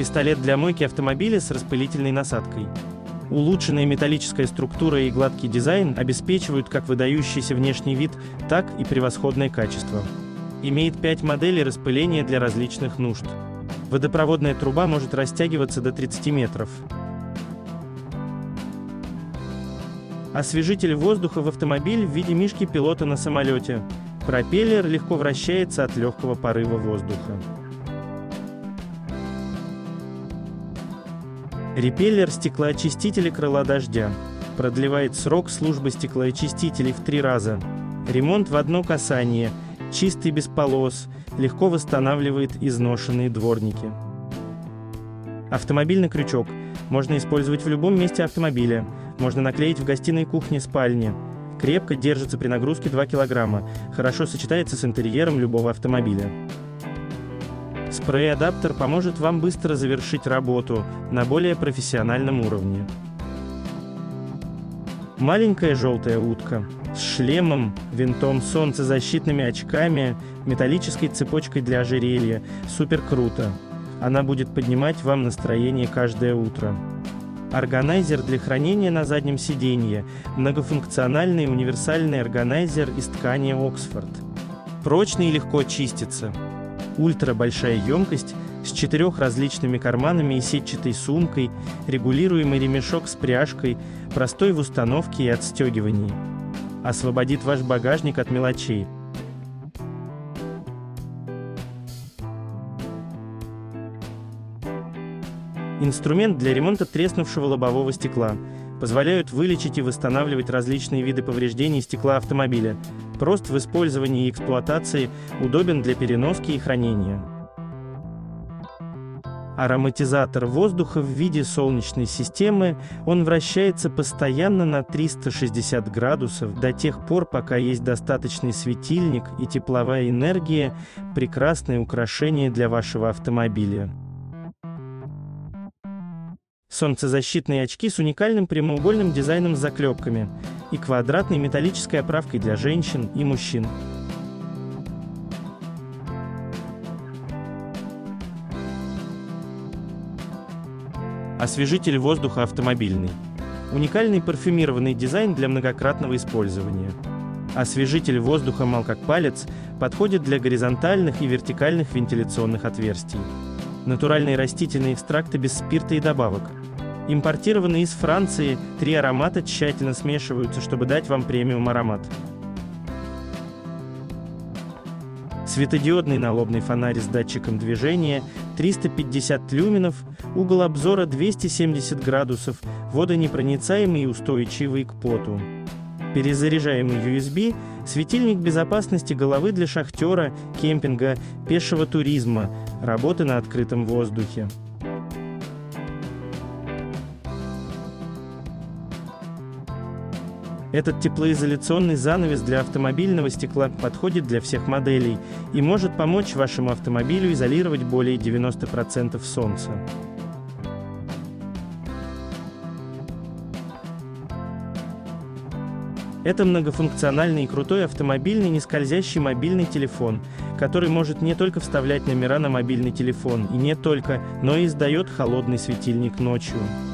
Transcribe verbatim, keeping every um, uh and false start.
Пистолет для мойки автомобиля с распылительной насадкой. Улучшенная металлическая структура и гладкий дизайн обеспечивают как выдающийся внешний вид, так и превосходное качество. Имеет пять моделей распыления для различных нужд. Водопроводная труба может растягиваться до тридцати метров. Освежитель воздуха в автомобиль в виде мишки пилота на самолете. Пропеллер легко вращается от легкого порыва воздуха. Репеллер стеклоочистителя крыла дождя. Продлевает срок службы стеклоочистителей в три раза. Ремонт в одно касание. Чистый без полос. Легко восстанавливает изношенные дворники. Автомобильный крючок. Можно использовать в любом месте автомобиля. Можно наклеить в гостиной, кухне, спальне. Крепко держится при нагрузке два килограмма. Хорошо сочетается с интерьером любого автомобиля. Спрей-адаптер поможет вам быстро завершить работу на более профессиональном уровне. Маленькая желтая утка с шлемом, винтом, солнцезащитными очками, металлической цепочкой для ожерелья. Супер круто! Она будет поднимать вам настроение каждое утро. Органайзер для хранения на заднем сиденье. Многофункциональный универсальный органайзер из ткани Оксфорд. Прочный и легко чистится. Ультра большая емкость с четырех различными карманами и сетчатой сумкой, регулируемый ремешок с пряжкой, простой в установке и отстегивании. Освободит ваш багажник от мелочей. Инструмент для ремонта треснувшего лобового стекла. Позволяют вылечить и восстанавливать различные виды повреждений стекла автомобиля. Прост в использовании и эксплуатации, удобен для переноски и хранения. Ароматизатор воздуха в виде солнечной системы. Он вращается постоянно на триста шестьдесят градусов до тех пор, пока есть достаточный светильник и тепловая энергия. Прекрасное украшение для вашего автомобиля. Солнцезащитные очки с уникальным прямоугольным дизайном с заклепками и квадратной металлической оправкой для женщин и мужчин. Освежитель воздуха автомобильный. Уникальный парфюмированный дизайн для многократного использования. Освежитель воздуха мал как палец, подходит для горизонтальных и вертикальных вентиляционных отверстий. Натуральные растительные экстракты без спирта и добавок. Импортированные из Франции, три аромата тщательно смешиваются, чтобы дать вам премиум аромат. Светодиодный налобный фонарь с датчиком движения, триста пятьдесят люменов, угол обзора двести семьдесят градусов, водонепроницаемый и устойчивый к поту. Перезаряжаемый ю эс би, светильник безопасности головы для шахтера, кемпинга, пешего туризма, работы на открытом воздухе. Этот теплоизоляционный занавес для автомобильного стекла подходит для всех моделей и может помочь вашему автомобилю изолировать более девяноста процентов солнца. Это многофункциональный и крутой автомобильный нескользящий мобильный телефон, который может не только вставлять номера на мобильный телефон и не только, но и издает холодный светильник ночью.